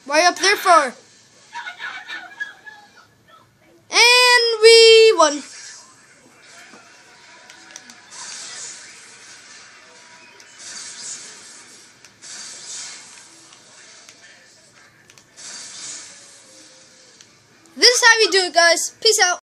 Why are you up there for? And we won. This is how we do it, guys. Peace out.